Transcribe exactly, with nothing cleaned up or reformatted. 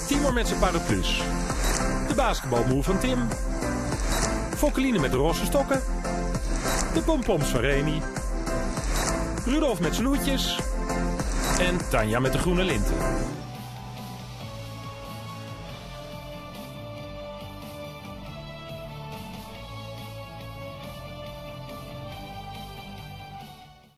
Timor met zijn paraplu's. De basketbalmoe van Tim. Fokkeline met de rosse stokken. De pompoms van Remy. Rudolf met zijn hoedjes. En Tanja met de groene linten.